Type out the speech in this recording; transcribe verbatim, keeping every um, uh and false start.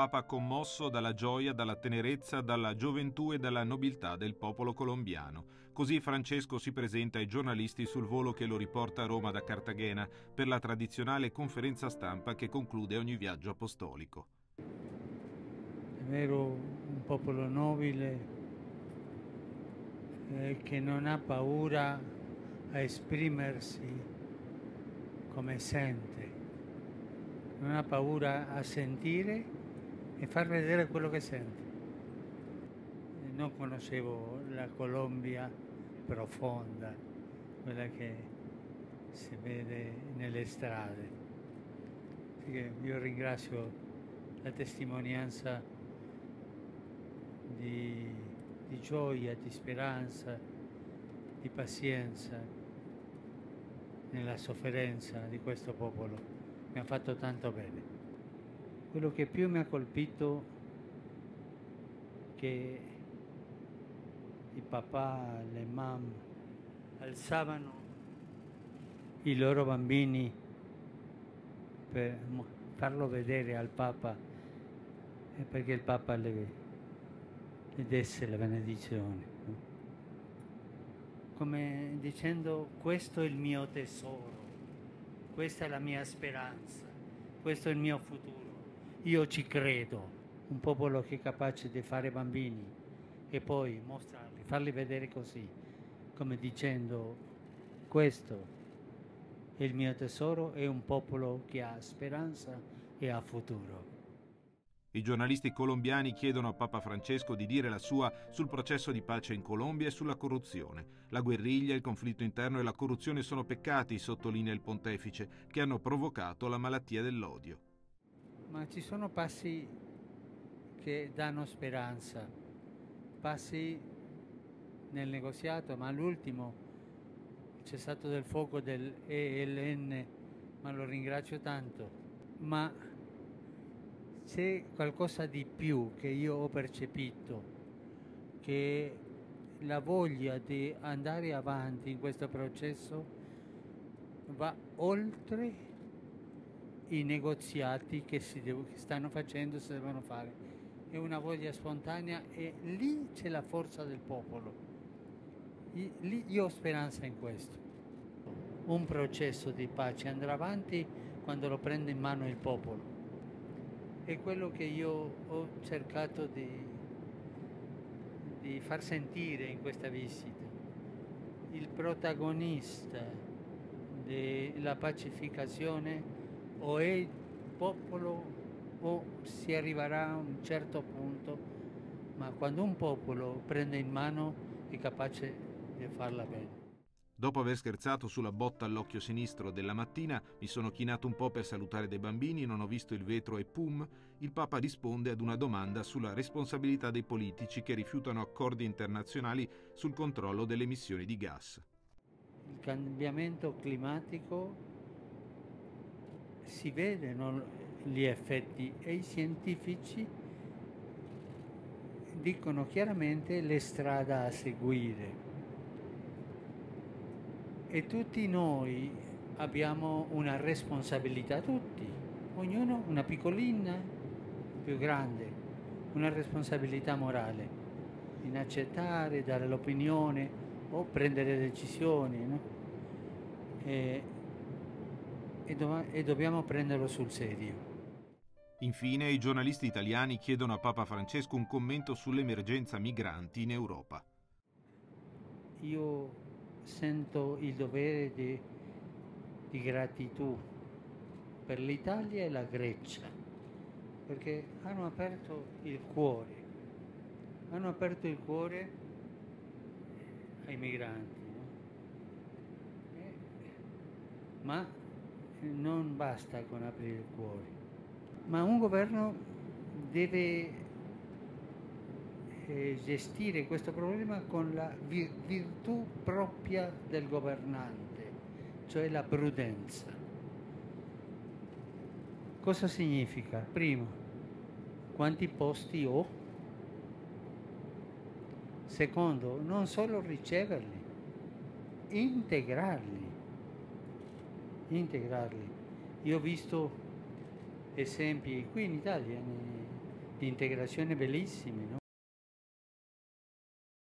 Papa commosso dalla gioia, dalla tenerezza, dalla gioventù e dalla nobiltà del popolo colombiano. Così Francesco si presenta ai giornalisti sul volo che lo riporta a Roma da Cartagena per la tradizionale conferenza stampa che conclude ogni viaggio apostolico. È vero, un popolo nobile eh, che non ha paura a esprimersi come sente, non ha paura a sentire e far vedere quello che sente. Non conoscevo la Colombia profonda, quella che si vede nelle strade. Io ringrazio la testimonianza di, di gioia, di speranza, di pazienza nella sofferenza di questo popolo. Mi ha fatto tanto bene. Quello che più mi ha colpito è che i papà, le mamme alzavano i loro bambini per farlo vedere al Papa e perché il Papa le, le desse la benedizione, no? Come dicendo: questo è il mio tesoro, questa è la mia speranza, questo è il mio futuro, io ci credo. Un popolo che è capace di fare bambini e poi mostrarli, farli vedere così, come dicendo: questo è il mio tesoro, è un popolo che ha speranza e ha futuro. I giornalisti colombiani chiedono a Papa Francesco di dire la sua sul processo di pace in Colombia e sulla corruzione. La guerriglia, il conflitto interno e la corruzione sono peccati, sottolinea il pontefice, che hanno provocato la malattia dell'odio. Ma ci sono passi che danno speranza, passi nel negoziato, ma l'ultimo, il cessato del fuoco del E L N, ma lo ringrazio tanto, ma c'è qualcosa di più che io ho percepito, che la voglia di andare avanti in questo processo va oltre i negoziati che si devo, che stanno facendo, si devono fare. È una voglia spontanea e lì c'è la forza del popolo. Lì io ho speranza in questo. Un processo di pace andrà avanti quando lo prende in mano il popolo. È quello che io ho cercato di, di far sentire in questa visita. Il protagonista della pacificazione o è il popolo o si arriverà a un certo punto, ma quando un popolo prende in mano è capace di farla bene. Dopo aver scherzato sulla botta all'occhio sinistro della mattina, mi sono chinato un po' per salutare dei bambini, non ho visto il vetro e pum, il Papa risponde ad una domanda sulla responsabilità dei politici che rifiutano accordi internazionali sul controllo delle emissioni di gas. Il cambiamento climatico si vedono gli effetti e i scientifici dicono chiaramente le strade a seguire. E tutti noi abbiamo una responsabilità, tutti, ognuno una piccolina, più grande, una responsabilità morale, in accettare, dare l'opinione o prendere decisioni, no? E, e, do, e dobbiamo prenderlo sul serio. Infine, i giornalisti italiani chiedono a Papa Francesco un commento sull'emergenza migranti in Europa. Io sento il dovere di, di gratitudine per l'Italia e la Grecia, perché hanno aperto il cuore, hanno aperto il cuore ai migranti, no? E, ma non basta con aprire il cuore, ma un governo deve gestire questo problema con la virtù propria del governante, cioè la prudenza. Cosa significa? Primo, quanti posti ho? Secondo, non solo riceverli, integrarli. Integrarli. Io ho visto esempi qui in Italia, di integrazione bellissimi, no?